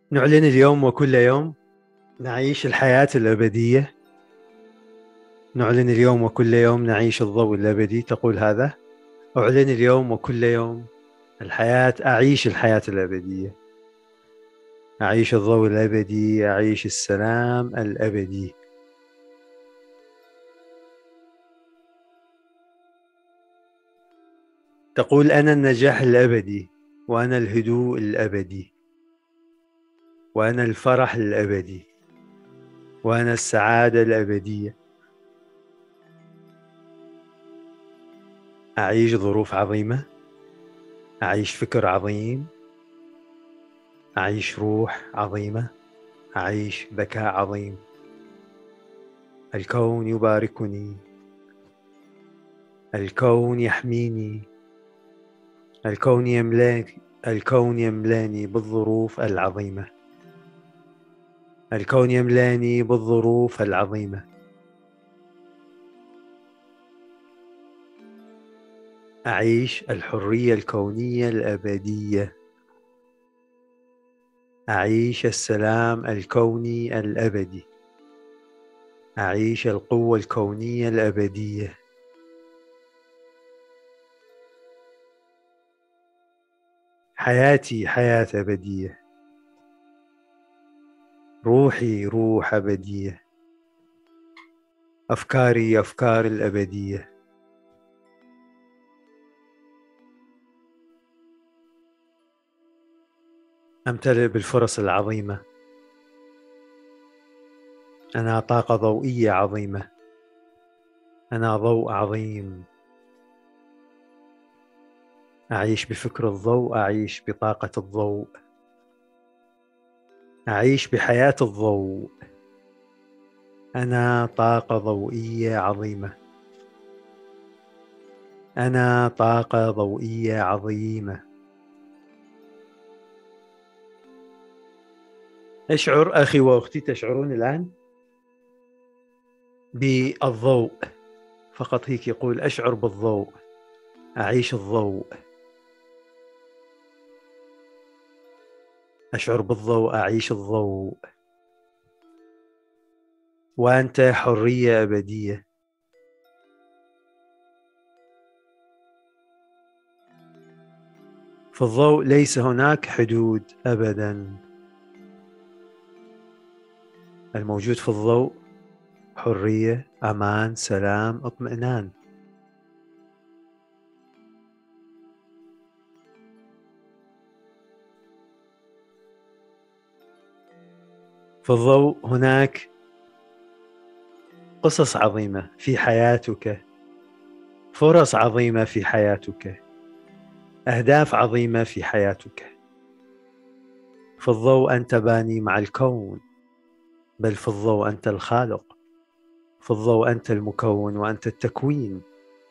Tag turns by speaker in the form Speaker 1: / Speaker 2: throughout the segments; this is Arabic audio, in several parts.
Speaker 1: نعلن اليوم وكل يوم نعيش الحياة الأبدية. نعلن اليوم وكل يوم نعيش الضوء الأبدي. تقول هذا: أعلن اليوم وكل يوم أعيش الحياة الأبدية، أعيش الضوء الأبدي، أعيش السلام الأبدي. تقول: أنا النجاح الأبدي، وأنا الهدوء الأبدي، وأنا الفرح الأبدي، وأنا السعادة الأبدية. أعيش ظروف عظيمة، أعيش فكر عظيم، أعيش روح عظيمة، أعيش ذكاء عظيم. الكون يباركني، الكون يحميني، الكون يملاني بالظروف العظيمة، الكون يملاني بالظروف العظيمة. أعيش الحرية الكونية الأبدية، أعيش السلام الكوني الأبدي، أعيش القوة الكونية الأبدية. حياتي حياة أبدية، روحي روح أبدية، أفكاري أفكار الأبدية. أمتلئ بالفرص العظيمة، أنا طاقة ضوئية عظيمة، أنا ضوء عظيم. أعيش بفكر الضوء، أعيش بطاقة الضوء، أعيش بحياة الضوء. أنا طاقة ضوئية عظيمة، أنا طاقة ضوئية عظيمة. أشعر أخي وأختي، تشعرون الآن بالضوء؟ فقط هيك يقول: أشعر بالضوء، أعيش الضوء، أشعر بالضوء، أعيش الضوء. وأنت حرية أبدية. في الضوء ليس هناك حدود أبدا. الموجود في الضوء حرية، أمان، سلام، اطمئنان. في الضوء هناك قصص عظيمة في حياتك، فرص عظيمة في حياتك، أهداف عظيمة في حياتك. في الضوء أنت باني مع الكون، بل في الضوء أنت الخالق، في الضوء أنت المكون وأنت التكوين.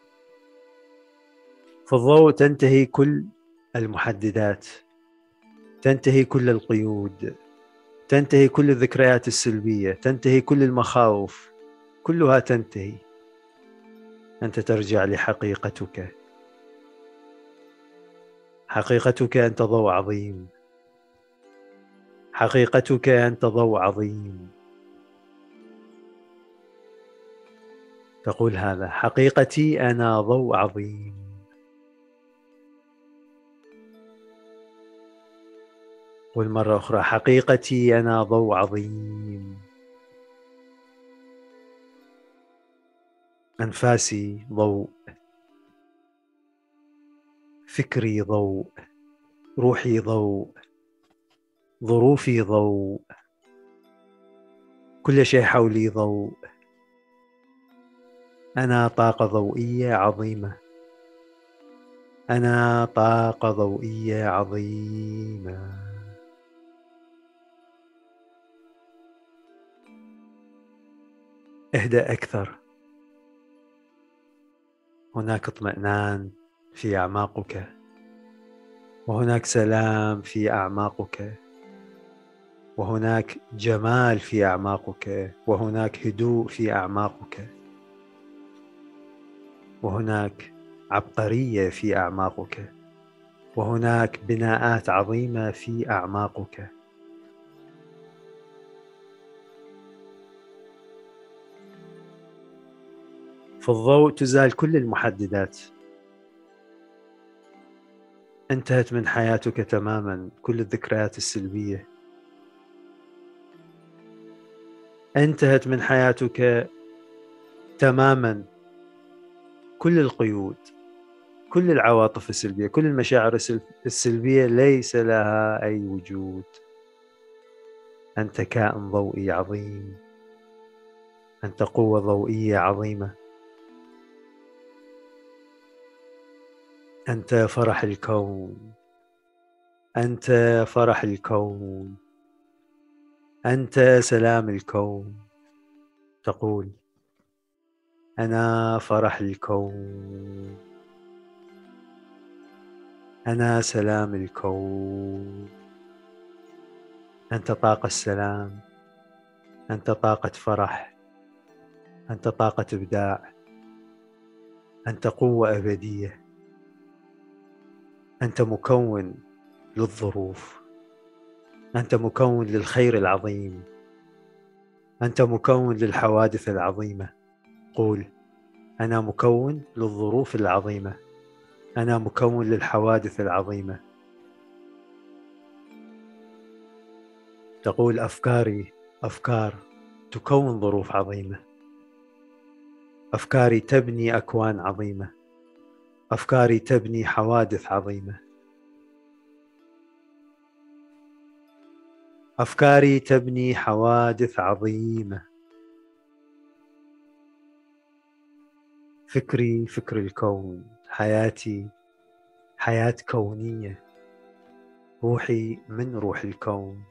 Speaker 1: في الضوء تنتهي كل المحددات، تنتهي كل القيود، تنتهي كل الذكريات السلبية، تنتهي كل المخاوف، كلها تنتهي. أنت ترجع لحقيقتك، حقيقتك أنت ضوء عظيم، حقيقتك أنت ضوء عظيم. تقول هذا: حقيقتي أنا ضوء عظيم. قل مرة أخرى: حقيقتي أنا ضوء عظيم. أنفاسي ضوء، فكري ضوء، روحي ضوء، ظروفي ضوء، كل شيء حولي ضوء. أنا طاقة ضوئية عظيمة، أنا طاقة ضوئية عظيمة. اهدأ أكثر. هناك اطمئنان في أعماقك، وهناك سلام في أعماقك، وهناك جمال في أعماقك، وهناك هدوء في أعماقك، وهناك عبقرية في أعماقك، وهناك بناءات عظيمة في أعماقك. في الضوء تزال كل المحددات. انتهت من حياتك تماما كل الذكريات السلبية. انتهت من حياتك تماما كل القيود، كل العواطف السلبية، كل المشاعر السلبية ليس لها أي وجود. أنت كائن ضوئي عظيم، أنت قوة ضوئية عظيمة، أنت فرح الكون، أنت فرح الكون، أنت سلام الكون. تقول أنا فرح الكون، أنا سلام الكون، أنت طاقة السلام، أنت طاقة فرح، أنت طاقة إبداع، أنت قوة أبدية، أنت مكون للظروف، أنت مكون للخير العظيم، أنت مكون للحوادث العظيمة. قول أنا مكون للظروف العظيمة، أنا مكون للحوادث العظيمة. تقول أفكاري أفكار تكون ظروف عظيمة، أفكاري تبني أكوان عظيمة، أفكاري تبني حوادث عظيمة، أفكاري تبني حوادث عظيمة. فكري فكر الكون، حياتي حياة كونية، روحي من روح الكون.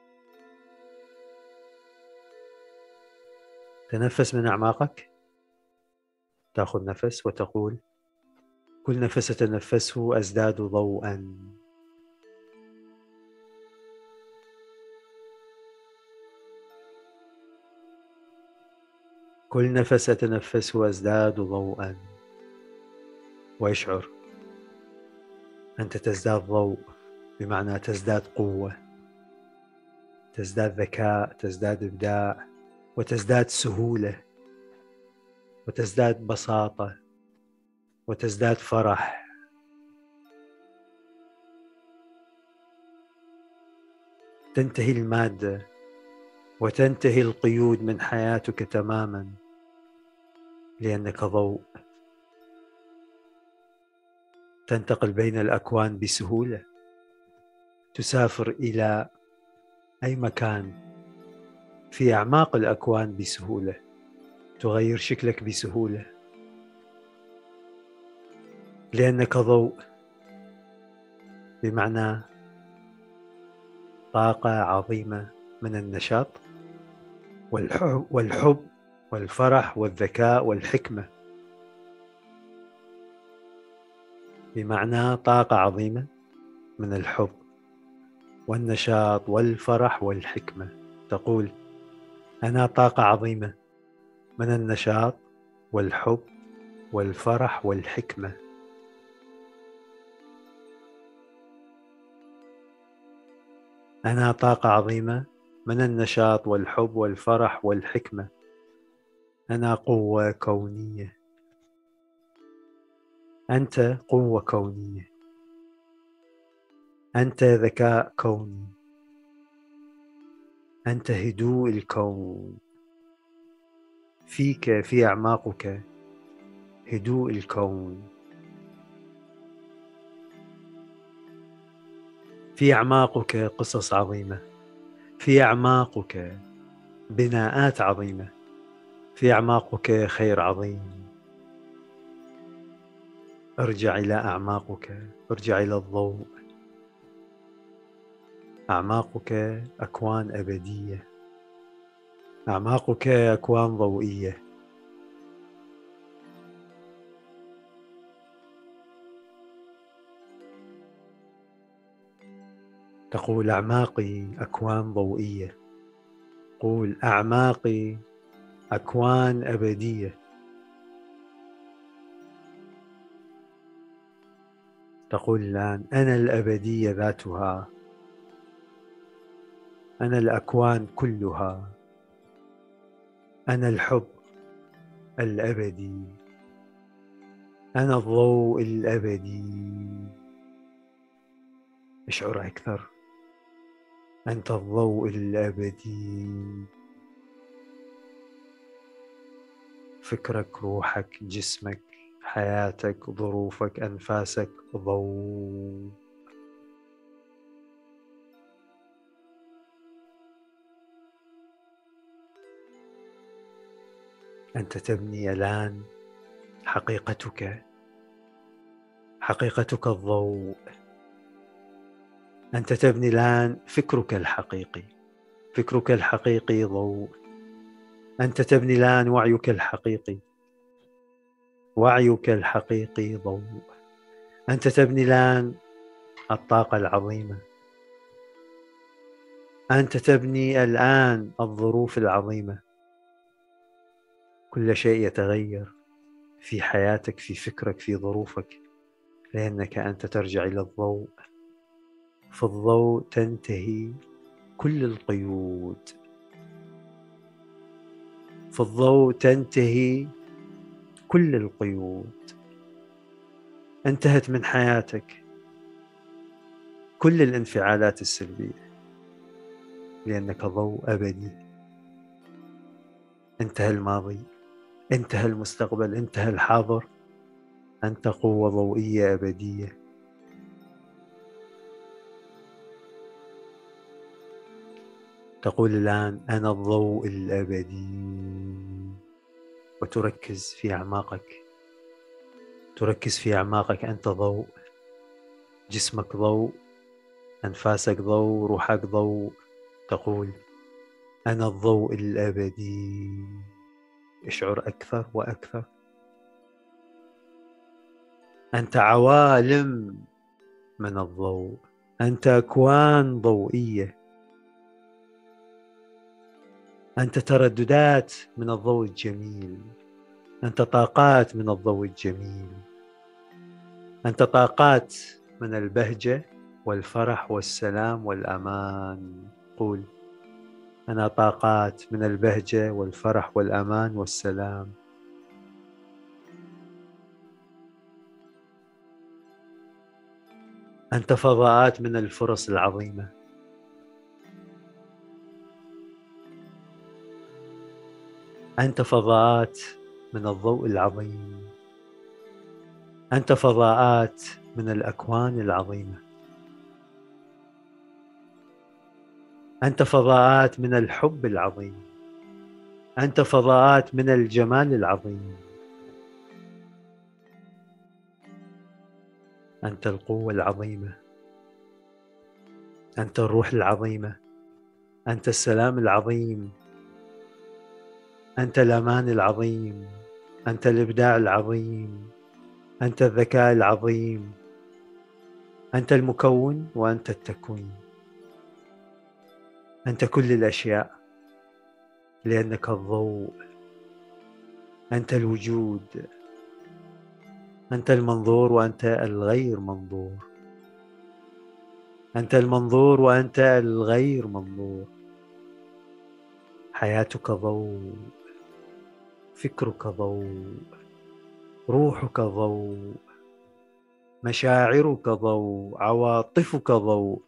Speaker 1: تنفس من أعماقك، تأخذ نفس وتقول كل نفس أتنفسه أزداد ضوءا. كل نفس أتنفسه أزداد ضوءا. واشعر أنت تزداد ضوء، بمعنى تزداد قوة، تزداد ذكاء، تزداد إبداع، وتزداد سهولة، وتزداد بساطة، وتزداد فرح. تنتهي المادة وتنتهي القيود من حياتك تماما، لأنك ضوء. تنتقل بين الأكوان بسهولة، تسافر إلى أي مكان في أعماق الأكوان بسهولة، تغير شكلك بسهولة، لأنك ضوء، بمعنى طاقة عظيمة من النشاط والحب والفرح والذكاء والحكمة، بمعنى طاقة عظيمة من الحب والنشاط والفرح والحكمة. تقول أنا طاقة عظيمة من النشاط والحب والفرح والحكمة. أنا طاقة عظيمة من النشاط والحب والفرح والحكمة. أنا قوة كونية، أنت قوة كونية، أنت ذكاء كوني، أنت هدوء الكون. فيك في أعماقك هدوء الكون، في أعماقك قصص عظيمة، في أعماقك بناءات عظيمة، في أعماقك خير عظيم. ارجع إلى أعماقك، ارجع إلى الضوء. أعماقك أكوان أبدية، أعماقك أكوان ضوئية. تقول أعماقي أكوان ضوئية، قول أعماقي أكوان أبدية. تقول الآن أنا الأبدية ذاتها، أنا الأكوان كلها، أنا الحب الأبدي، أنا الضوء الأبدي. اشعر أكثر. أنت الضوء الأبدي. فكرك، روحك، جسمك، حياتك، ظروفك، أنفاسك ضوء. أنت تبني الآن حقيقتك. حقيقتك الضوء. أنت تبني الآن فكرك الحقيقي. فكرك الحقيقي ضوء. أنت تبني الآن وعيك الحقيقي. وعيك الحقيقي ضوء. أنت تبني الآن الطاقة العظيمة. أنت تبني الآن الظروف العظيمة. كل شيء يتغير في حياتك، في فكرك، في ظروفك، لأنك أنت ترجع إلى الضوء. في الضوء تنتهي كل القيود. في الضوء تنتهي كل القيود. انتهت من حياتك كل الانفعالات السلبية، لأنك ضوء أبدي. انتهى الماضي، انتهى المستقبل، انتهى الحاضر. أنت قوة ضوئية أبدية. تقول الآن أنا الضوء الأبدي، وتركز في أعماقك. تركز في أعماقك. أنت ضوء. جسمك ضوء، أنفاسك ضوء، روحك ضوء. تقول أنا الضوء الأبدي. اشعر أكثر وأكثر. أنت عوالم من الضوء. أنت أكوان ضوئية. أنت ترددات من الضوء الجميل. أنت طاقات من الضوء الجميل. أنت طاقات من البهجة والفرح والسلام والأمان. قول أنا طاقات من البهجة والفرح والأمان والسلام. أنت فضاءات من الفرص العظيمة. أنت فضاءات من الضوء العظيم. أنت فضاءات من الأكوان العظيمة. أنت فضاءات من الحب العظيم. أنت فضاءات من الجمال العظيم. أنت القوة العظيمة. أنت الروح العظيمة. أنت السلام العظيم. أنت الأمان العظيم. أنت الإبداع العظيم. أنت الذكاء العظيم. أنت المكون وأنت التكوين. أنت كل الأشياء، لأنك الضوء. أنت الوجود. أنت المنظور وأنت الغير منظور. أنت المنظور وأنت الغير منظور. حياتك ضوء. فكرك ضوء. روحك ضوء. مشاعرك ضوء. عواطفك ضوء.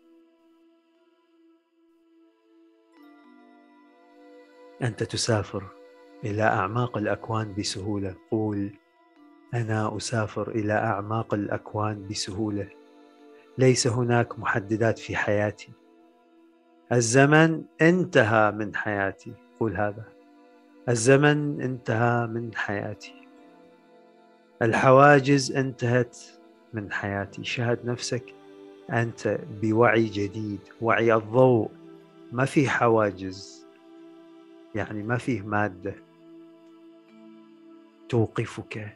Speaker 1: أنت تسافر إلى أعماق الأكوان بسهولة. قول أنا أسافر إلى أعماق الأكوان بسهولة. ليس هناك محددات في حياتي. الزمن انتهى من حياتي. قول هذا. الزمن انتهى من حياتي. الحواجز انتهت من حياتي. شاهد نفسك أنت بوعي جديد، وعي الضوء. ما فيه حواجز، يعني ما فيه مادة توقفك.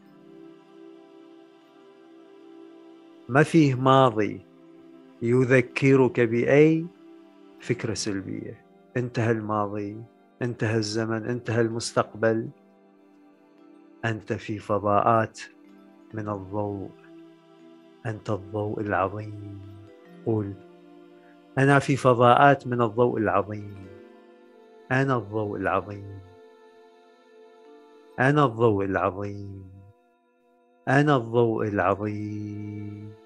Speaker 1: ما فيه ماضي يذكرك بأي فكرة سلبية. انتهى الماضي، انتهى الزمن، انتهى المستقبل. أنت في فضاءات من الضوء. أنت الضوء العظيم. قول أنا في فضاءات من الضوء العظيم. أنا الضوء العظيم. أنا الضوء العظيم. أنا الضوء العظيم.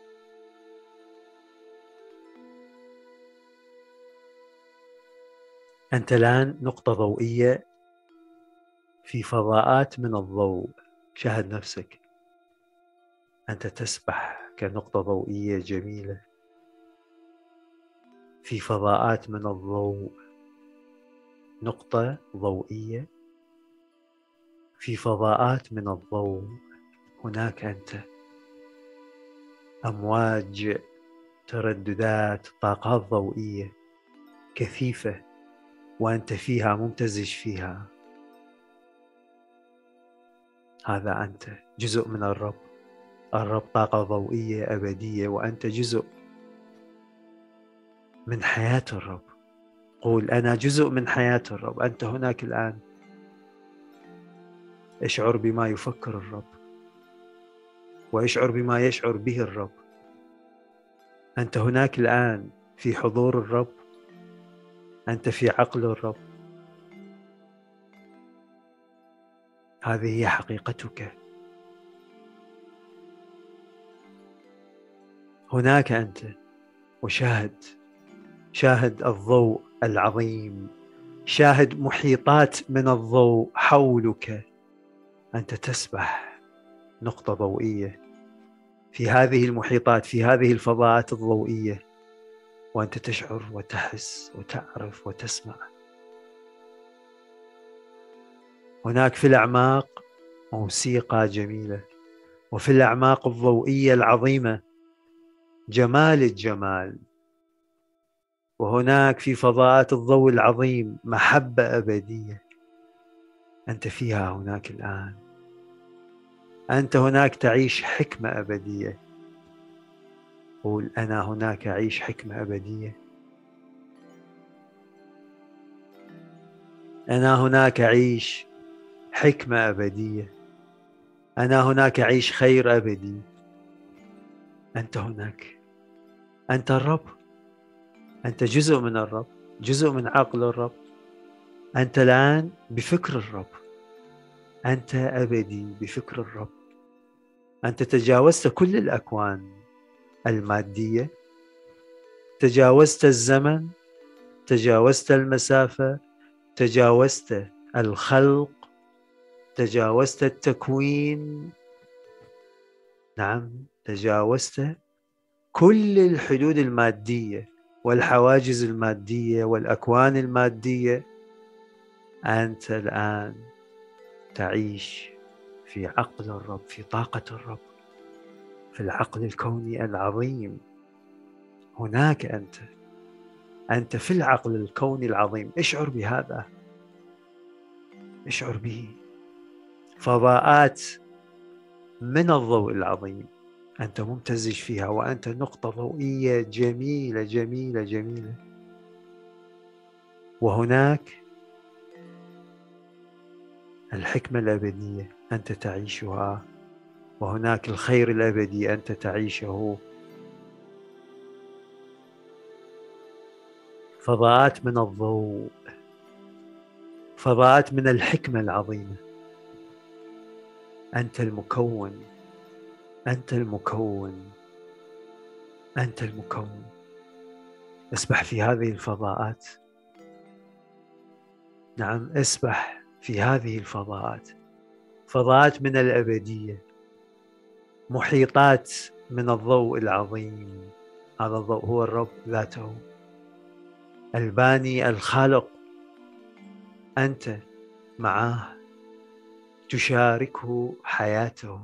Speaker 1: أنت الآن نقطة ضوئية في فضاءات من الضوء. شاهد نفسك، أنت تسبح كنقطة ضوئية جميلة في فضاءات من الضوء. نقطة ضوئية في فضاءات من الضوء. هناك أنت، أمواج، ترددات، طاقات ضوئية كثيفة، وأنت فيها ممتزج فيها. هذا أنت جزء من الرب. الرب طاقة ضوئية أبدية، وأنت جزء من حياة الرب. قول أنا جزء من حياة الرب. أنت هناك الآن. اشعر بما يفكر الرب، واشعر بما يشعر به الرب. أنت هناك الآن في حضور الرب. أنت في عقل الرب. هذه هي حقيقتك. هناك أنت، شاهد الضوء العظيم، شاهد محيطات من الضوء حولك. أنت تسبح نقطة ضوئية في هذه المحيطات، في هذه الفضاءات الضوئية، وأنت تشعر وتحس وتعرف وتسمع. هناك في الأعماق موسيقى جميلة، وفي الأعماق الضوئية العظيمة جمال الجمال، وهناك في فضاءات الضوء العظيم محبة أبدية. أنت فيها هناك الآن. أنت هناك تعيش حكمة أبدية. قول أنا هناك أعيش حكمة أبدية. أنا هناك أعيش حكمة أبدية. أنا هناك أعيش خير أبدي. أنت هناك. أنت الرب. أنت جزء من الرب، جزء من عقل الرب. أنت الآن بفكر الرب. أنت أبدي بفكر الرب. أنت تجاوزت كل الأكوان المادية، تجاوزت الزمن، تجاوزت المسافة، تجاوزت الخلق، تجاوزت التكوين. نعم، تجاوزت كل الحدود المادية والحواجز المادية والأكوان المادية. أنت الآن تعيش في عقل الرب، في طاقة الرب، في العقل الكوني العظيم. هناك أنت في العقل الكوني العظيم. اشعر بهذا، اشعر به. فضاءات من الضوء العظيم أنت ممتزج فيها، وأنت نقطة ضوئية جميلة جميلة جميلة. وهناك الحكمة الأبدية أنت تعيشها، وهناك الخير الأبدي أنت تعيشه. فضاءات من الضوء، فضاءات من الحكمة العظيمة. أنت المكون، أنت المكون، أنت المكون. اسبح في هذه الفضاءات. نعم، اسبح في هذه الفضاءات. فضاءات من الأبدية، محيطات من الضوء العظيم. هذا الضوء هو الرب ذاته، الباني الخالق. أنت معه، تشاركه حياته،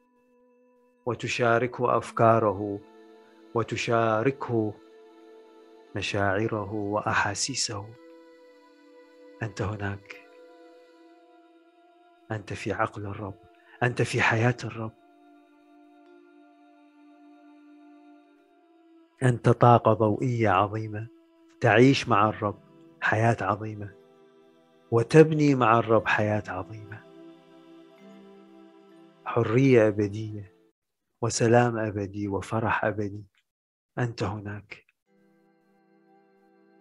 Speaker 1: وتشاركه أفكاره، وتشاركه مشاعره وأحاسيسه. أنت هناك. أنت في عقل الرب. أنت في حياة الرب. أنت طاقة ضوئية عظيمة تعيش مع الرب حياة عظيمة، وتبني مع الرب حياة عظيمة. حرية أبدية، وسلام أبدي، وفرح أبدي. أنت هناك،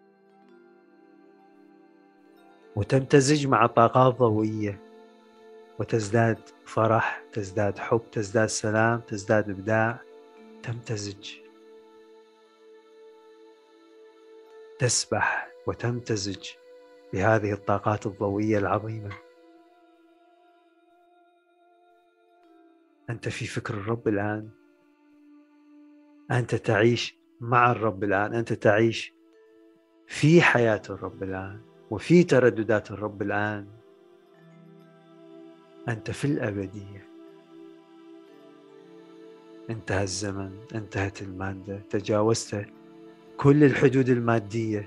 Speaker 1: وتمتزج مع طاقات ضوئية وتزداد فرح، تزداد حب، تزداد سلام، تزداد إبداع، تمتزج، تسبح وتمتزج بهذه الطاقات الضوئية العظيمة. أنت في فكر الرب الآن، أنت تعيش مع الرب الآن، أنت تعيش في حياة الرب الآن وفي ترددات الرب الآن. أنت في الأبدية. انتهى الزمن، انتهت المادة، تجاوزت كل الحدود المادية.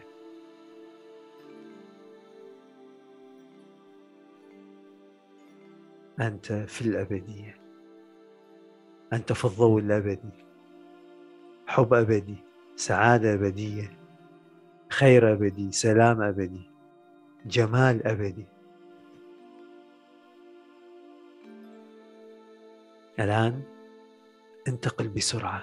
Speaker 1: أنت في الأبدية، أنت في الضوء الأبدي، حب أبدي، سعادة أبدية، خير أبدي، سلام أبدي، جمال أبدي. الآن انتقل بسرعة،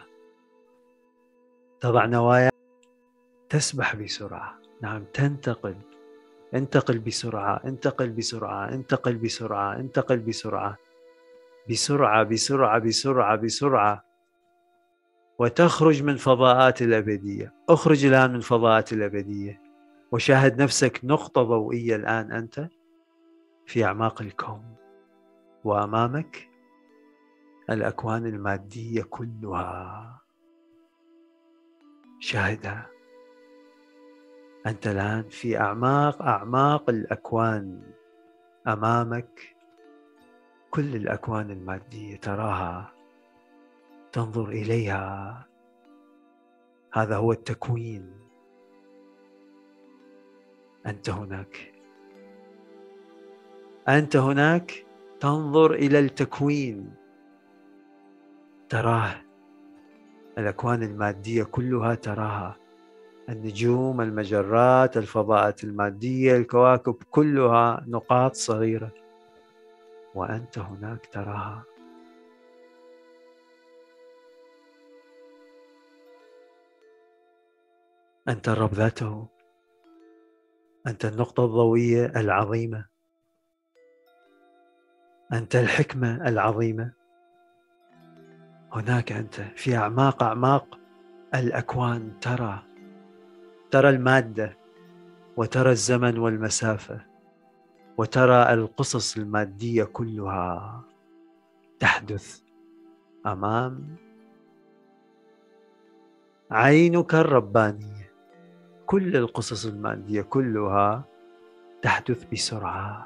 Speaker 1: تضع نوايا، تسبح بسرعة. نعم، انتقل بسرعة، انتقل بسرعة، انتقل بسرعة، انتقل بسرعة، بسرعة بسرعة بسرعة بسرعة، وتخرج من فضاءات الأبدية. اخرج الآن من فضاءات الأبدية وشاهد نفسك نقطة ضوئية. الآن أنت في أعماق الكون، وأمامك الأكوان المادية كلها. شاهدها. أنت الآن في أعماق الأكوان. أمامك كل الأكوان المادية، تراها، تنظر إليها. هذا هو التكوين. أنت هناك، أنت هناك، تنظر إلى التكوين، تراه. الأكوان المادية كلها تراها، النجوم، المجرات، الفضاءات المادية، الكواكب، كلها نقاط صغيرة، وأنت هناك تراها. أنت الرب ذاته، أنت النقطة الضوئية العظيمة، أنت الحكمة العظيمة. هناك أنت في أعماق الأكوان، ترى المادة، وترى الزمن والمسافة، وترى القصص المادية كلها تحدث أمام عينك الربانية. كل القصص المادية كلها تحدث بسرعة.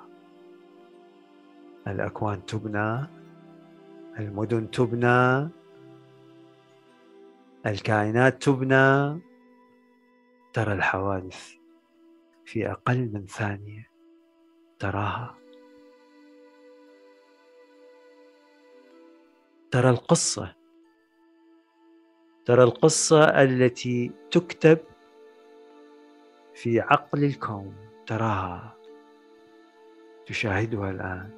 Speaker 1: الأكوان تبنى، المدن تبنى، الكائنات تبنى. ترى الحوادث في أقل من ثانية، تراها. ترى القصة، ترى القصة التي تكتب في عقل الكون، تراها، تشاهدها الآن.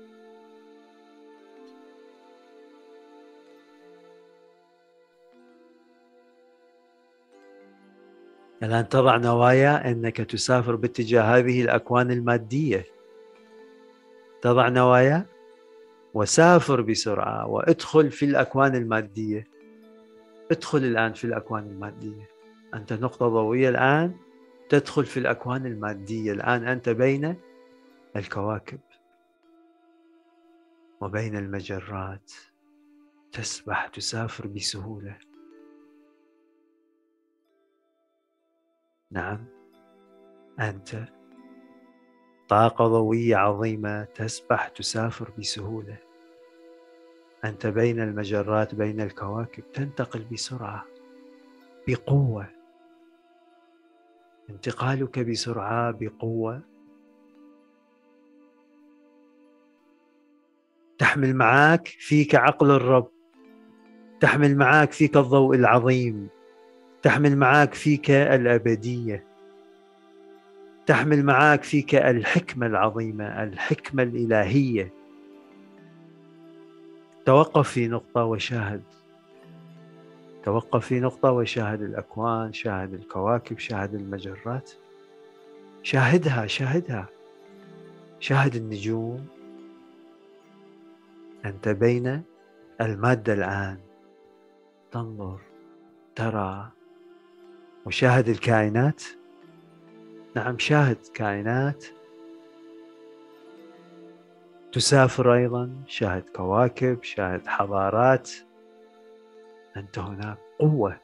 Speaker 1: الآن تضع نوايا أنك تسافر باتجاه هذه الأكوان المادية. تضع نوايا وسافر بسرعة وادخل في الأكوان المادية. ادخل الآن في الأكوان المادية. أنت نقطة ضوئية الآن، تدخل في الأكوان المادية. الآن أنت بين الكواكب وبين المجرات، تسبح، تسافر بسهولة. نعم، أنت طاقة ضوئية عظيمة، تسبح، تسافر بسهولة. أنت بين المجرات، بين الكواكب، تنتقل بسرعة، بقوة. انتقالك بسرعة، بقوة. تحمل معك فيك عقل الرب، تحمل معك فيك الضوء العظيم، تحمل معك فيك الأبدية، تحمل معك فيك الحكمة العظيمة، الحكمة الإلهية. توقف في نقطة وشاهد، توقف في نقطة وشاهد الأكوان، شاهد الكواكب، شاهد المجرات. شاهدها، شاهدها، شاهد النجوم، أنت بين المادة الآن، تنظر، ترى وشاهد الكائنات. نعم، شاهد كائنات، تسافر أيضا، شاهد كواكب، شاهد حضارات. أنت هناك قوة.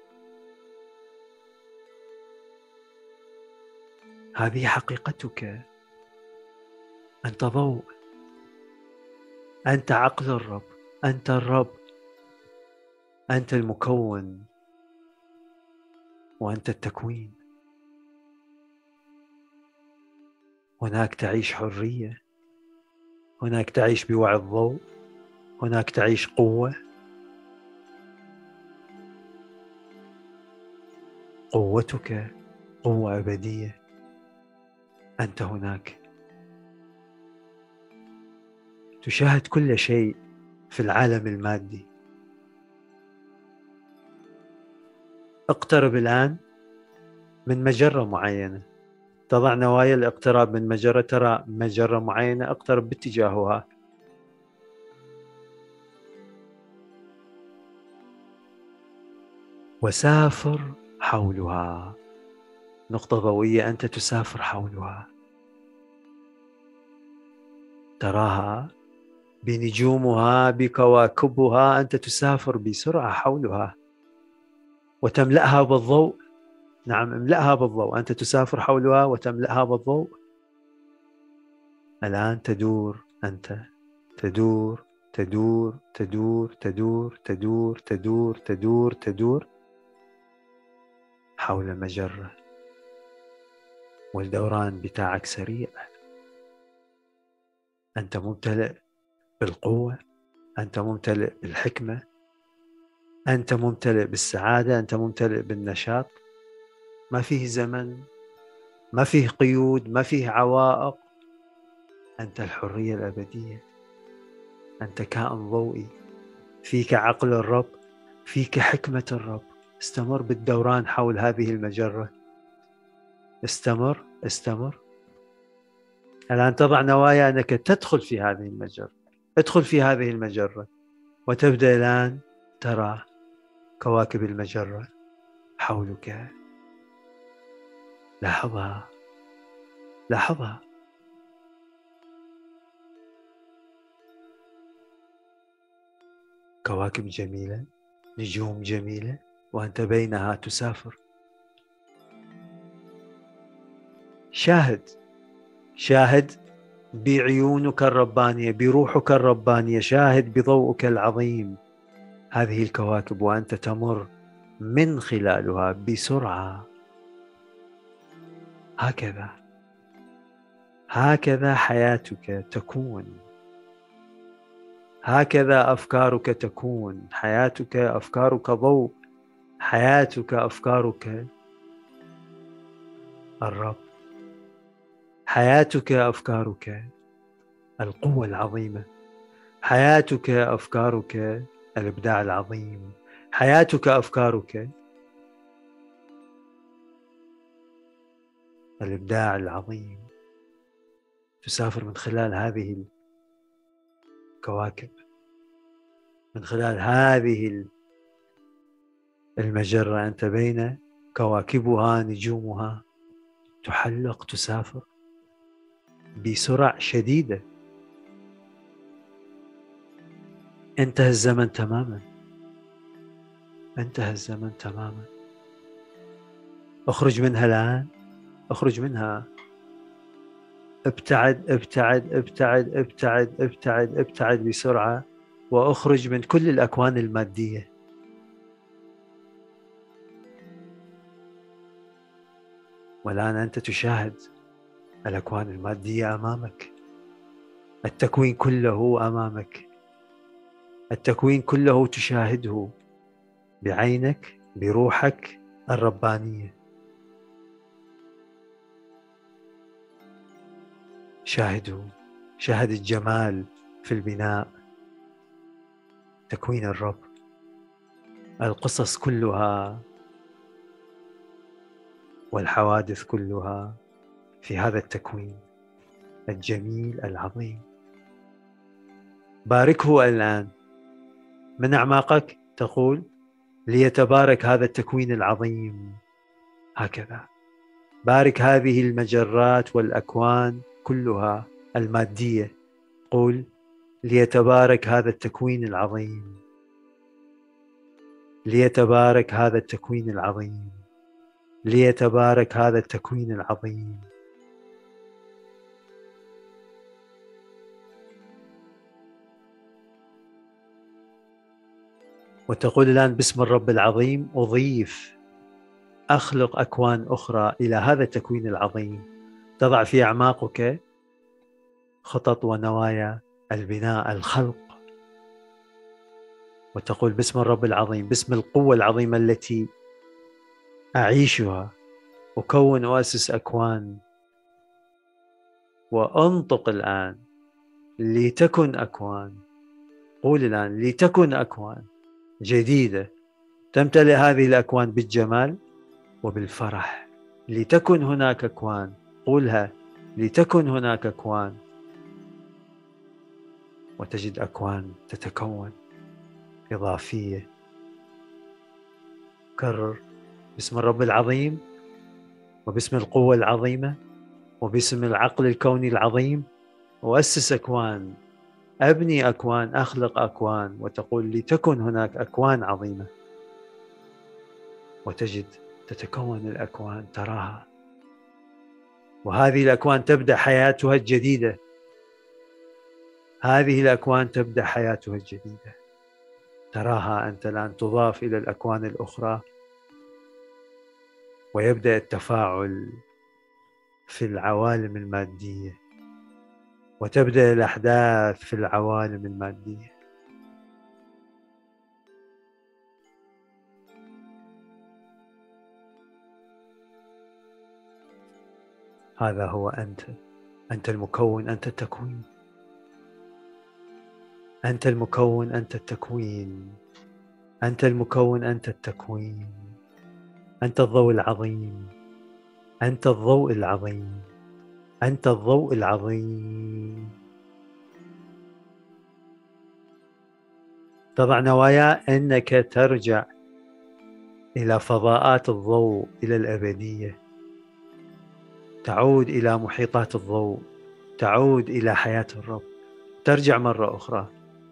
Speaker 1: هذه حقيقتك. أنت ضوء، أنت عقل الرب، أنت الرب، أنت المكون، وأنت التكوين. هناك تعيش حرية، هناك تعيش بوعي الضوء، هناك تعيش قوة. قوتك قوة أبدية. أنت هناك تشاهد كل شيء في العالم المادي. اقترب الآن من مجرة معينة، تضع نوايا الاقتراب من مجرة، ترى مجرة معينة، اقترب باتجاهها. وسافر حولها. نقطة ضوئية، أنت تسافر حولها، تراها بنجومها بكواكبها. أنت تسافر بسرعة حولها وتملأها بالضوء. نعم، املأها بالضوء. أنت تسافر حولها وتملأها بالضوء. الآن تدور، أنت تدور تدور تدور تدور تدور تدور تدور تدور حول مجرة، والدوران بتاعك سريع. أنت ممتلئ بالقوة، أنت ممتلئ بالحكمة، أنت ممتلئ بالسعادة، أنت ممتلئ بالنشاط. ما فيه زمن، ما فيه قيود، ما فيه عوائق. أنت الحرية الأبدية. أنت كائن ضوئي، فيك عقل الرب، فيك حكمة الرب. استمر بالدوران حول هذه المجرة. استمر استمر. الآن تضع نوايا أنك تدخل في هذه المجرة. ادخل في هذه المجرة وتبدأ الآن ترى كواكب المجرة حولك. لاحظها، لاحظها. كواكب جميلة، نجوم جميلة، وأنت بينها تسافر. شاهد، شاهد بعيونك الربانية، بروحك الربانية، شاهد بضوءك العظيم هذه الكواكب وأنت تمر من خلالها بسرعة. هكذا، هكذا حياتك تكون، هكذا أفكارك تكون. حياتك أفكارك ضوء، حياتك أفكارك الرب، حياتك أفكارك القوة العظيمة، حياتك أفكارك الإبداع العظيم، حياتك أفكارك الإبداع العظيم. تسافر من خلال هذه الكواكب، من خلال هذه المجرة. أنت بين كواكبها، نجومها، تحلق، تسافر بسرعة شديدة. انتهى الزمن تماما، انتهى الزمن تماما. اخرج منها الآن، اخرج منها. ابتعد ابتعد ابتعد ابتعد ابتعد ابتعد بسرعة، واخرج من كل الأكوان المادية. والآن أنت تشاهد الأكوان المادية أمامك، التكوين كله أمامك، التكوين كله تشاهده بعينك، بروحك الربانية. شاهده، شاهد الجمال في البناء، تكوين الرب، القصص كلها والحوادث كلها في هذا التكوين الجميل العظيم. باركه الآن من أعماقك، تقول ليتبارك هذا التكوين العظيم. هكذا بارك هذه المجرات والأكوان كلها المادية. قل ليتبارك هذا التكوين العظيم، ليتبارك هذا التكوين العظيم، ليتبارك هذا التكوين العظيم. وتقول الآن باسم الرب العظيم أضيف، أخلق أكوان أخرى إلى هذا التكوين العظيم. تضع في أعماقك خطط ونوايا البناء، الخلق، وتقول باسم الرب العظيم، باسم القوة العظيمة التي أعيشها، أكون وأسس أكوان. وأنطق الآن لتكن أكوان. قول الآن لتكن أكوان جديدة تمتلئ هذه الأكوان بالجمال وبالفرح. لتكن هناك أكوان. قولها لتكن هناك أكوان، وتجد أكوان تتكون إضافية. كرر باسم الرب العظيم، وباسم القوة العظيمة، وباسم العقل الكوني العظيم، وأسس أكوان، أبني أكوان، أخلق أكوان. وتقول لتكن هناك أكوان عظيمة، وتجد تتكون الأكوان، تراها، وهذه الأكوان تبدأ حياتها الجديدة. هذه الأكوان تبدأ حياتها الجديدة، تراها أنت الآن تضاف إلى الأكوان الأخرى، ويبدأ التفاعل في العوالم المادية، وتبدأ الأحداث في العوالم المادية. هذا هو أنت. أنت المكون، أنت التكوين. أنت المكون، أنت التكوين. أنت المكون، أنت التكوين. أنت الضوء العظيم. أنت الضوء العظيم. أنت الضوء العظيم. تضع نوايا أنك ترجع إلى فضاءات الضوء، إلى الأبدية، تعود إلى محيطات الضوء، تعود إلى حياة الرب، ترجع مرة أخرى.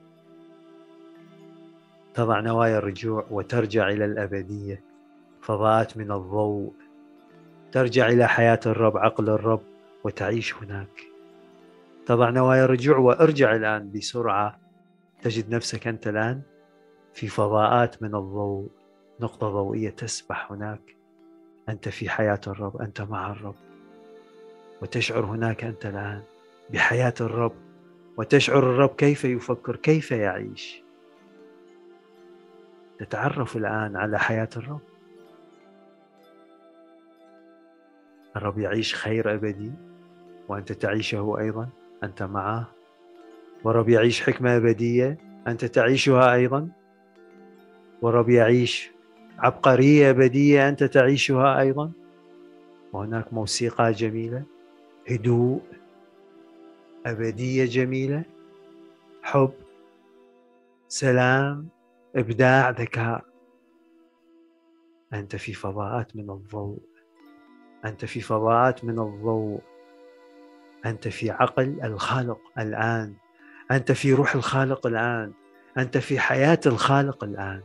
Speaker 1: تضع نوايا الرجوع وترجع إلى الأبدية، فضاءات من الضوء، ترجع إلى حياة الرب، عقل الرب، وتعيش هناك. تضع نوايا الرجوع وارجع الآن بسرعة، تجد نفسك أنت الآن في فضاءات من الضوء، نقطة ضوئية تسبح هناك. أنت في حياة الرب، أنت مع الرب، وتشعر هناك أنت الآن بحياة الرب، وتشعر الرب كيف يفكر، كيف يعيش. تتعرف الآن على حياة الرب. الرب يعيش خير أبدي، وأنت تعيشه أيضا، أنت معه. والرب يعيش حكمة أبدية، أنت تعيشها أيضا. والرب يعيش عبقرية أبدية، أنت تعيشها أيضا. وهناك موسيقى جميلة، هدوء، أبدية جميلة، حب، سلام، إبداع، ذكاء. أنت في فضاءات من الضوء، أنت في فضاءات من الضوء. أنت في عقل الخالق الآن، أنت في روح الخالق الآن، أنت في حياة الخالق الآن.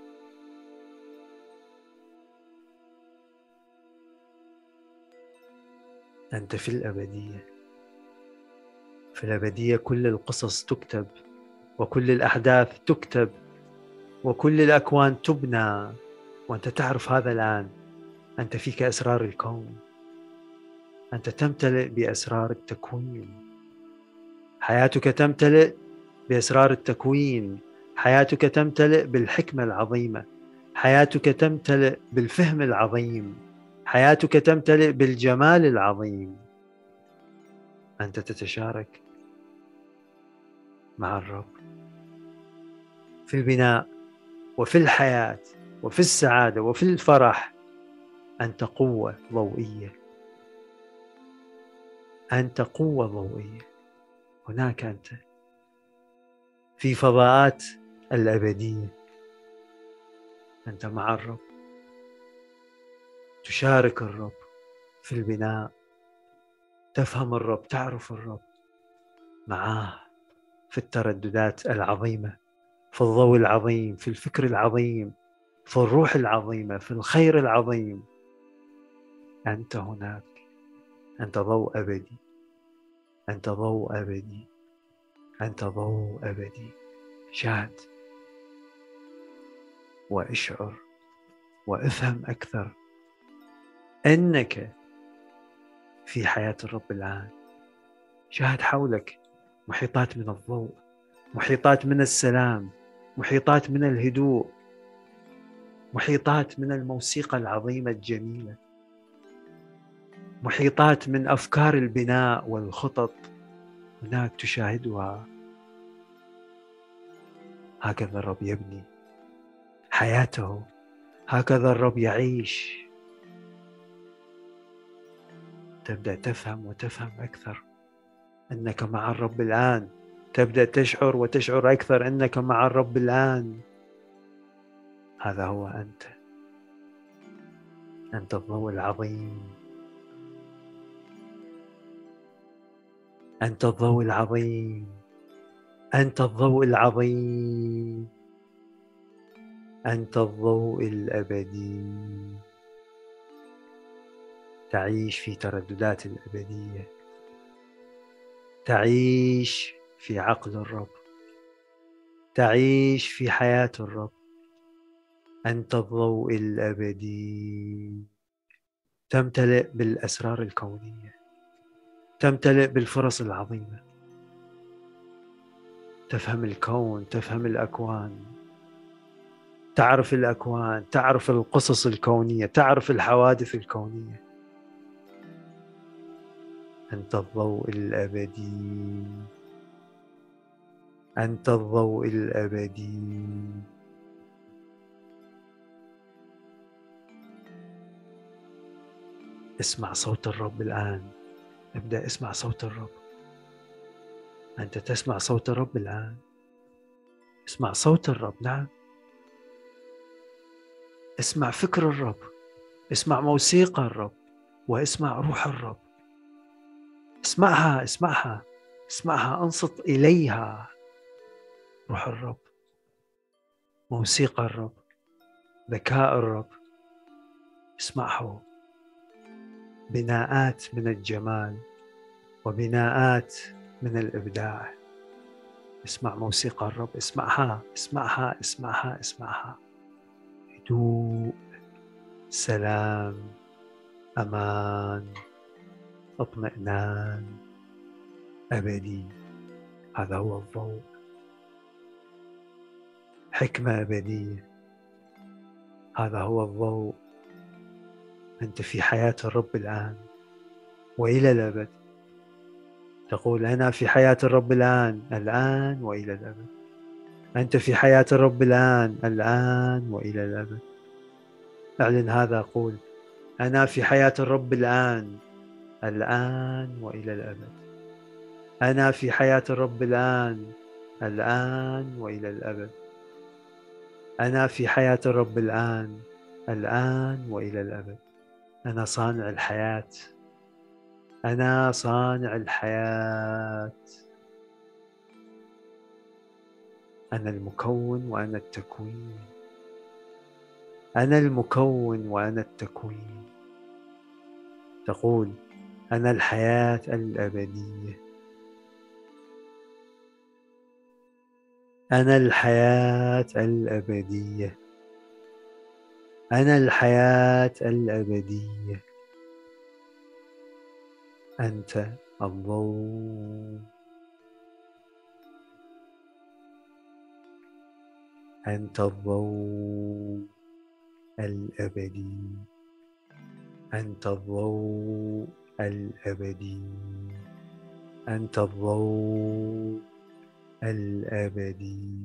Speaker 1: أنت في الأبدية. في الأبدية كل القصص تكتب، وكل الأحداث تكتب، وكل الأكوان تبنى، وأنت تعرف هذا الآن. أنت فيك أسرار الكون، أنت تمتلئ بأسرار التكوين. حياتك تمتلئ بأسرار التكوين، حياتك تمتلئ بالحكمة العظيمة، حياتك تمتلئ بالفهم العظيم، حياتك تمتلئ بالجمال العظيم. أنت تتشارك مع الرب في البناء، وفي الحياة، وفي السعادة، وفي الفرح. أنت قوة ضوئية، أنت قوة ضوئية. هناك أنت. في فضاءات الأبدية. أنت مع الرب، تشارك الرب في البناء، تفهم الرب، تعرف الرب، معاه في الترددات العظيمة، في الضوء العظيم، في الفكر العظيم، في الروح العظيمة، في الخير العظيم. أنت هناك، أنت ضوء أبدي، أنت ضوء أبدي، أنت ضوء أبدي. شاهد واشعر وافهم أكثر أنك في حياة الرب الآن. شاهد حولك محيطات من الضوء، محيطات من السلام، محيطات من الهدوء، محيطات من الموسيقى العظيمة الجميلة، محيطات من أفكار البناء والخطط. هناك تشاهدها. هكذا الرب يبني حياته، هكذا الرب يعيش. تبدأ تفهم وتفهم أكثر أنك مع الرب الآن، تبدأ تشعر وتشعر أكثر أنك مع الرب الآن. هذا هو أنت، أنت الضوء العظيم، أنت الضوء العظيم، أنت الضوء العظيم، أنت الضوء الأبدي. تعيش في ترددات الأبدية، تعيش في عقل الرب، تعيش في حياة الرب. أنت الضوء الأبدي، تمتلئ بالأسرار الكونية، تمتلئ بالفرص العظيمة، تفهم الكون، تفهم الأكوان، تعرف الأكوان، تعرف القصص الكونية، تعرف الحوادث الكونية. أنت الضوء الأبدي، أنت الضوء الأبدي. اسمع صوت الرب الآن، ابدأ اسمع صوت الرب. أنت تسمع صوت الرب الآن، اسمع صوت الرب. نعم، اسمع فكر الرب، اسمع موسيقى الرب، واسمع روح الرب. اسمعها، اسمعها، اسمعها، انصت إليها. روح الرب، موسيقى الرب، ذكاء الرب، اسمعه. بناءات من الجمال وبناءات من الإبداع. اسمع موسيقى الرب، اسمعها، اسمعها، اسمعها، اسمعها. هدوء، سلام، أمان، اطمئنان أبدي. هذا هو الضوء. حكمة أبدية، هذا هو الضوء. أنت في حياة الرب الآن وإلى الأبد. تقول أنا في حياة الرب الآن، الآن وإلى الأبد. أنت في حياة الرب الآن، الآن وإلى الأبد. أعلن هذا، قول أنا في حياة الرب الآن، الآن وإلى الأبد. أنا في حياة الرب الآن، الآن وإلى الأبد. أنا في حياة الرب الآن، الآن وإلى الأبد. أنا صانع الحياة، أنا صانع الحياة. أنا المكون وأنا التكوين، أنا المكون وأنا التكوين. تقول أنا الحياة الأبدية، أنا الحياة الأبدية، أنا الحياة الأبدية. أنت الضوء، أنت الضوء الأبدي، أنت الضوء الأبدي، أنت الضوء الأبدي.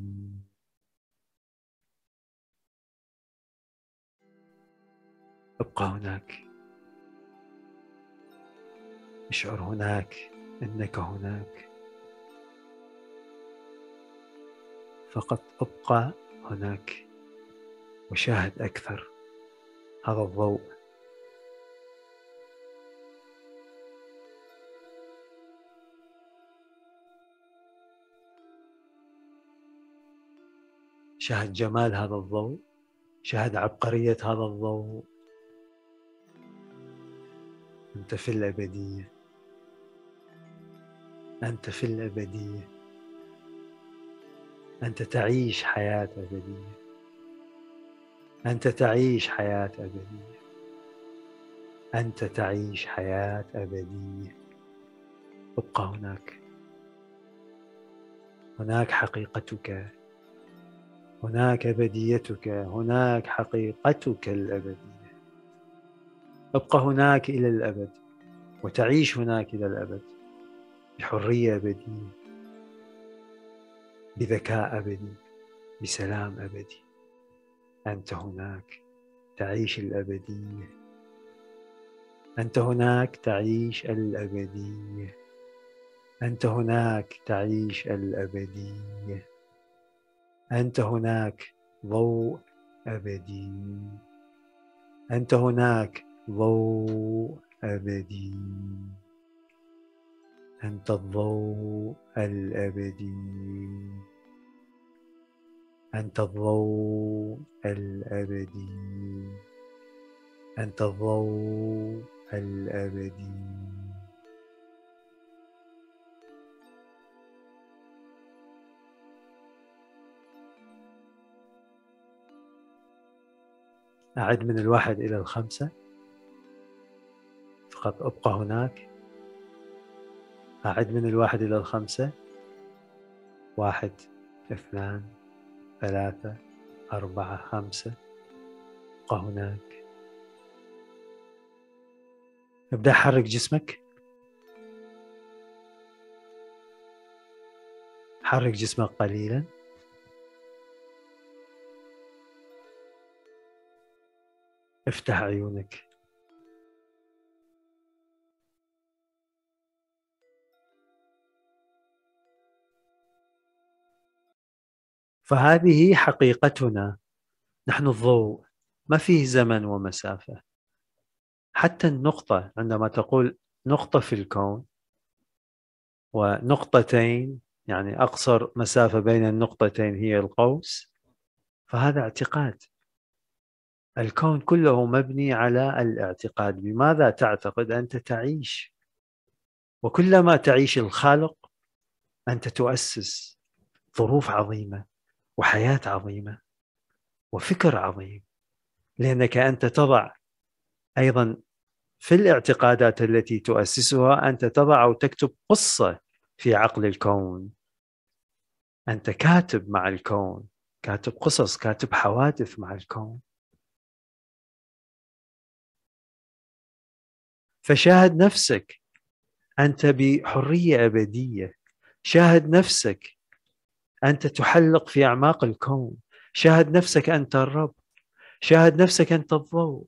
Speaker 1: ابقى هناك، اشعر هناك أنك هناك. فقط ابقى هناك وشاهد أكثر هذا الضوء. شاهد جمال هذا الضوء، شاهد عبقرية هذا الضوء. أنت في الأبدية، أنت في الأبدية، أنت تعيش حياة أبدية، أنت تعيش حياة أبدية، أنت تعيش حياة أبدية. ابقى هناك، هناك حقيقتك، هناك أبديتك، هناك حقيقتك الأبدية. ابقى هناك إلى الأبد وتعيش هناك إلى الأبد بحرية أبدية، بذكاء أبدي، بسلام أبدي. أنت هناك تعيش الأبدية، أنت هناك تعيش الأبدية، أنت هناك تعيش الأبدية، أنت هناك ضوء أبدي، أنت هناك ضوء أبدي، أنت الضوء الأبدي، أنت الضوء الأبدي، أنت الضوء الأبدي. أعد من 1 إلى 5، فقط أبقى هناك. أعد من 1 إلى 5، 1 2 3 4 5. أبقى هناك. ابدأ حرك جسمك، حرك جسمك قليلا. افتح عيونك. فهذه حقيقتنا، نحن الضوء، ما فيه زمن ومسافة. حتى النقطة، عندما تقول نقطة في الكون ونقطتين، يعني أقصر مسافة بين النقطتين هي القوس، فهذا اعتقاد. الكون كله مبني على الاعتقاد. بماذا تعتقد أنت تعيش؟ وكلما تعيش الخالق أنت تؤسس ظروف عظيمة وحياة عظيمة وفكر عظيم، لأنك أنت تضع أيضا في الاعتقادات التي تؤسسها، أنت تضع أو تكتب قصة في عقل الكون. أنت كاتب مع الكون، كاتب قصص، كاتب حوادث مع الكون. فشاهد نفسك أنت بحرية أبدية، شاهد نفسك أنت تحلق في أعماق الكون، شاهد نفسك أنت الرب، شاهد نفسك أنت الضوء.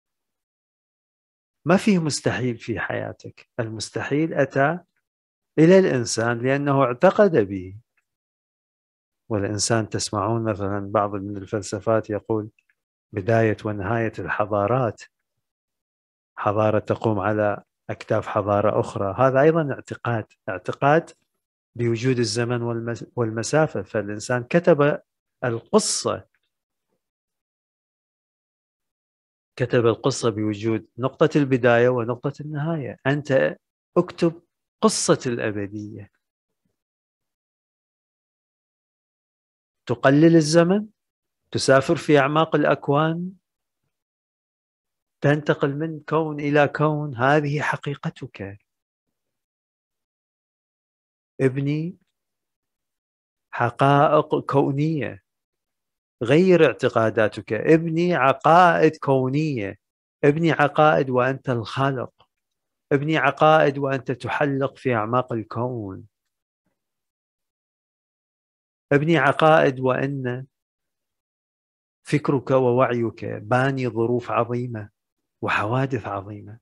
Speaker 1: ما فيه مستحيل في حياتك. المستحيل أتى إلى الإنسان لأنه اعتقد به. والإنسان، تسمعون مثلا بعض من الفلسفات يقول بداية ونهاية الحضارات، حضارة تقوم على أكتاف حضارة أخرى. هذا أيضا اعتقاد، اعتقاد بوجود الزمن والمسافة. فالإنسان كتب القصة، كتب القصة بوجود نقطة البداية ونقطة النهاية. أنت اكتب قصة الأبدية. تقلل الزمن، تسافر في أعماق الأكوان، تنتقل من كون إلى كون. هذه حقيقتك. ابني حقائق كونية، غير اعتقاداتك، ابني عقائد كونية. ابني عقائد وأنت الخالق، ابني عقائد وأنت تحلق في أعماق الكون، ابني عقائد وأن فكرك ووعيك باني ظروف عظيمة وحوادث عظيمة.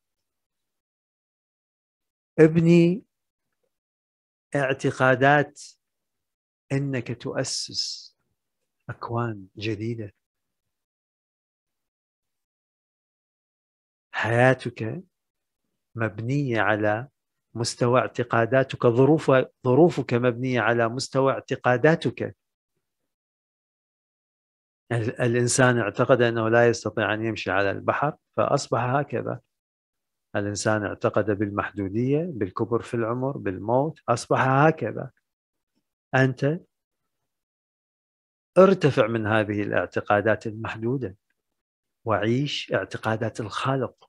Speaker 1: ابني اعتقادات أنك تؤسس أكوان جديدة. حياتك مبنية على مستوى اعتقاداتك، ظروفك مبنية على مستوى اعتقاداتك. الإنسان اعتقد أنه لا يستطيع أن يمشي على البحر فأصبح هكذا. الإنسان اعتقد بالمحدودية، بالكبر في العمر، بالموت، أصبح هكذا. أنت ارتفع من هذه الاعتقادات المحدودة وعيش اعتقادات الخالق.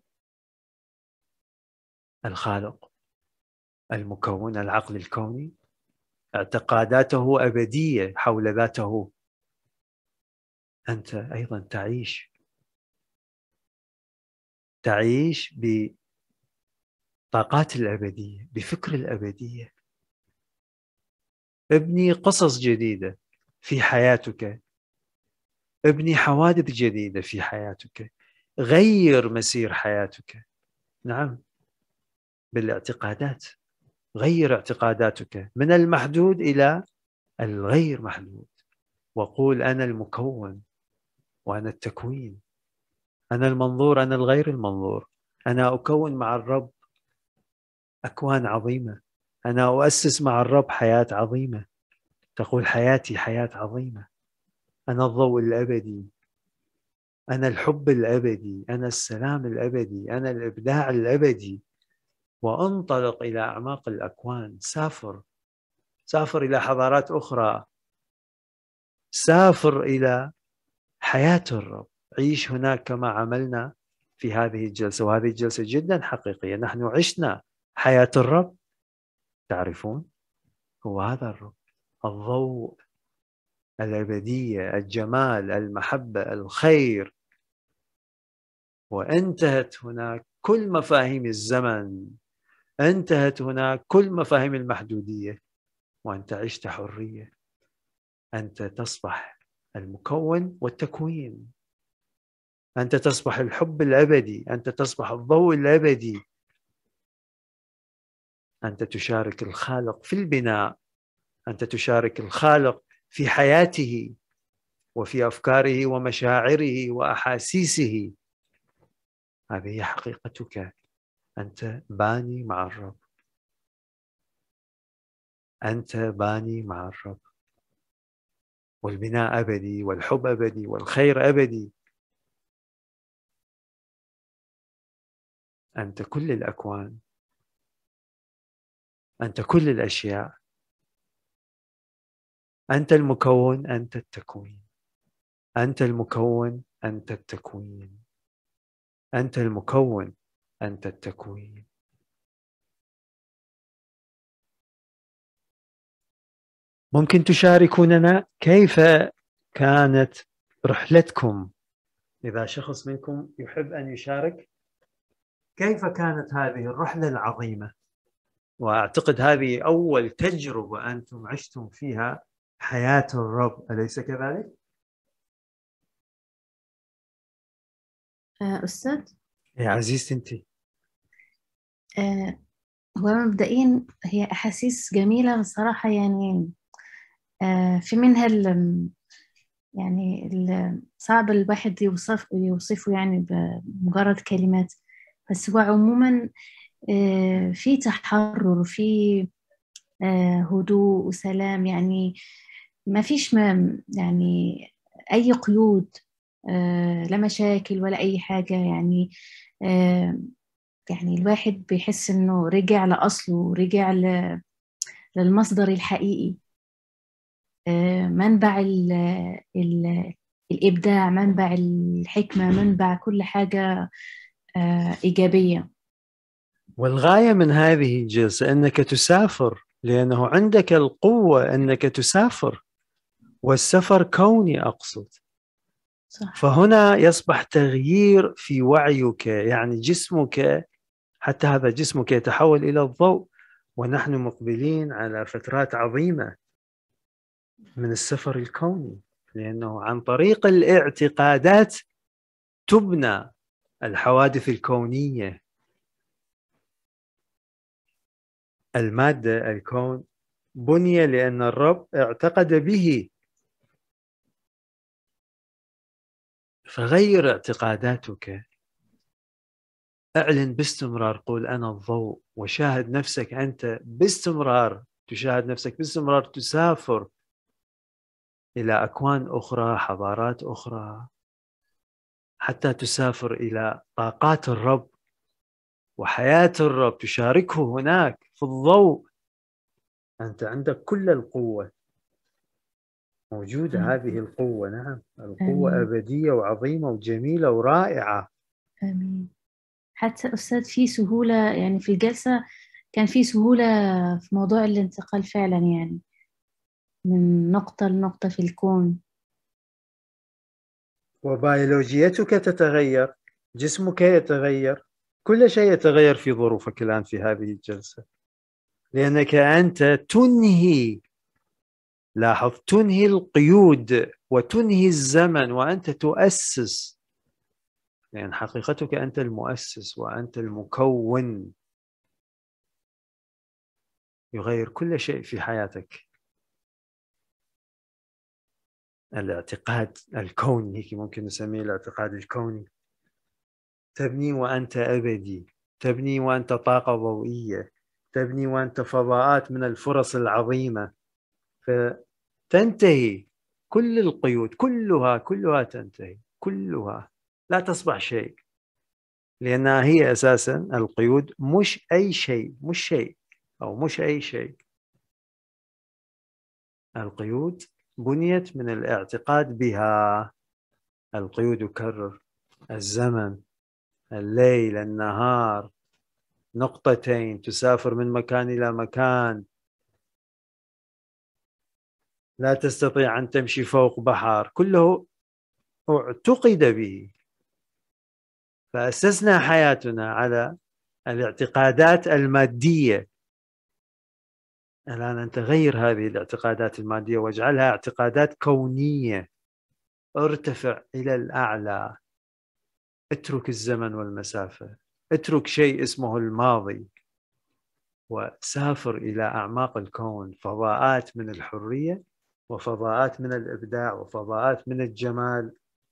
Speaker 1: الخالق المكون، العقل الكوني، اعتقاداته أبدية حول ذاته. أنت أيضا تعيش بطاقات الأبدية، بفكر الأبدية. ابني قصص جديدة في حياتك، ابني حوادث جديدة في حياتك، غير مسير حياتك. نعم، بالاعتقادات. غير اعتقاداتك من المحدود إلى الغير محدود، وقول أنا المكون وأنا التكوين، أنا المنظور، أنا الغير المنظور. أنا أكون مع الرب أكوان عظيمة، أنا أؤسس مع الرب حياة عظيمة. تقول حياتي حياة عظيمة، أنا الضوء الأبدي، أنا الحب الأبدي، أنا السلام الأبدي، أنا الإبداع الأبدي. وانطلق إلى أعماق الأكوان. سافر إلى حضارات أخرى، سافر إلى حياة الرب. عيش هناك كما عملنا في هذه الجلسة، وهذه الجلسة جدا حقيقية. نحن عشنا حياة الرب. تعرفون، هو هذا الرب، الضوء، الأبدية، الجمال، المحبة، الخير. وانتهت هناك كل مفاهيم الزمن، انتهت هناك كل مفاهيم المحدودية، وأنت عشت حرية. أنت تصبح المكون والتكوين، أنت تصبح الحب الأبدي، أنت تصبح الضوء الأبدي. أنت تشارك الخالق في البناء، أنت تشارك الخالق في حياته وفي أفكاره ومشاعره وأحاسيسه. هذه هي حقيقتك. أنت باني مع الرب، أنت باني مع الرب، والبناء أبدي، والحب أبدي، والخير أبدي. أنت كل الأكوان، أنت كل الأشياء، أنت المكون، أنت التكوين، أنت المكون، أنت التكوين، أنت المكون، أنت التكوين. ممكن تشاركوننا كيف كانت رحلتكم؟ إذا شخص منكم يحب أن يشارك، كيف كانت هذه الرحلة العظيمة؟ وأعتقد هذه أول تجربة أنتم عشتم فيها حياة الرب، أليس كذلك؟
Speaker 2: أستاذ،
Speaker 1: يا عزيزتي أنت.
Speaker 2: هو مبدئيا هي أحاسيس جميلة بصراحة، يعني في منها صعب الواحد يوصفه يعني بمجرد كلمات. بس هو عموما في تحرر، في هدوء وسلام، يعني ما فيش يعني أي قيود، لا مشاكل ولا أي حاجة. آه، يعني الواحد بيحس إنه رجع لأصله، رجع للمصدر الحقيقي، منبع ال الإبداع، منبع الحكمة، منبع كل حاجة إيجابية.
Speaker 1: والغاية من هذه الجلسة أنك تسافر، لأنه عندك القوة أنك تسافر، والسفر كوني أقصد.
Speaker 2: صح.
Speaker 1: فهنا يصبح تغيير في وعيك، يعني جسمك، حتى هذا جسمك يتحول إلى الضوء. ونحن مقبلين على فترات عظيمة من السفر الكوني، لأنه عن طريق الاعتقادات تبنى الحوادث الكونية. المادة، الكون، بني لأن الرب اعتقد به. فغير اعتقاداتك، اعلن باستمرار، قول أنا الضوء، وشاهد نفسك أنت باستمرار، تشاهد نفسك باستمرار تسافر إلى أكوان أخرى، حضارات أخرى، حتى تسافر إلى طاقات الرب وحياة الرب، تشاركه هناك في الضوء. أنت عندك كل القوة موجودة، هذه القوة، نعم، القوة
Speaker 2: آمين.
Speaker 1: أبدية وعظيمة وجميلة ورائعة.
Speaker 2: آمين. حتى أستاذ في سهولة يعني في الجلسة، كان في سهولة في موضوع الانتقال فعلا، يعني من نقطة لنقطة في الكون.
Speaker 1: وبيولوجيتك تتغير، جسمك يتغير، كل شيء يتغير في ظروفك الآن في هذه الجلسة، لأنك أنت تنهي، لاحظ، تنهي القيود وتنهي الزمن، وأنت تؤسس، لأن حقيقتك أنت المؤسس وأنت المكون، يغير كل شيء في حياتك. الاعتقاد الكوني، هيك ممكن نسميه الاعتقاد الكوني. تبني وأنت أبدي، تبني وأنت طاقة ضوئية، تبني وأنت فضاءات من الفرص العظيمة، فتنتهي كل القيود، كلها تنتهي، كلها لا تصبح شيء، لأنها هي أساسا القيود مش أي شيء، مش شيء أو مش أي شيء. القيود بنيت من الاعتقاد بها. القيود أكرر: الزمن، الليل، النهار، نقطتين، تسافر من مكان إلى مكان، لا تستطيع أن تمشي فوق بحر، كله اعتقد به. فأسسنا حياتنا على الاعتقادات المادية. الآن أنت غير هذه الاعتقادات المادية واجعلها اعتقادات كونية. ارتفع إلى الأعلى، اترك الزمن والمسافة، اترك شيء اسمه الماضي، وسافر إلى أعماق الكون، فضاءات من الحرية وفضاءات من الإبداع وفضاءات من الجمال.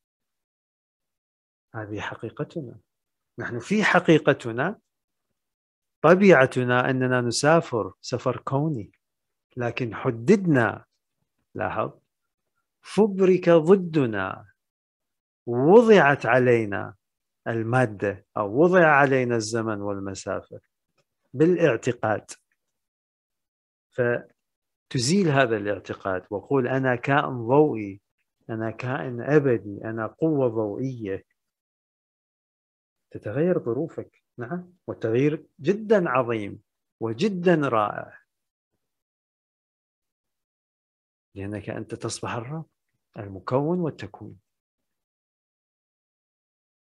Speaker 1: هذه حقيقتنا، نحن في حقيقتنا، طبيعتنا أننا نسافر سفر كوني، لكن حددنا، لاحظ، فبرك ضدنا، وضعت علينا المادة أو وضع علينا الزمن والمسافة بالاعتقاد. فتزيل هذا الاعتقاد وقول أنا كائن ضوئي، أنا كائن أبدي، أنا قوة ضوئية. تتغير ظروفك، نعم، والتغيير جدا عظيم وجدا رائع، لأنك أنت تصبح الرب المكون والتكوين.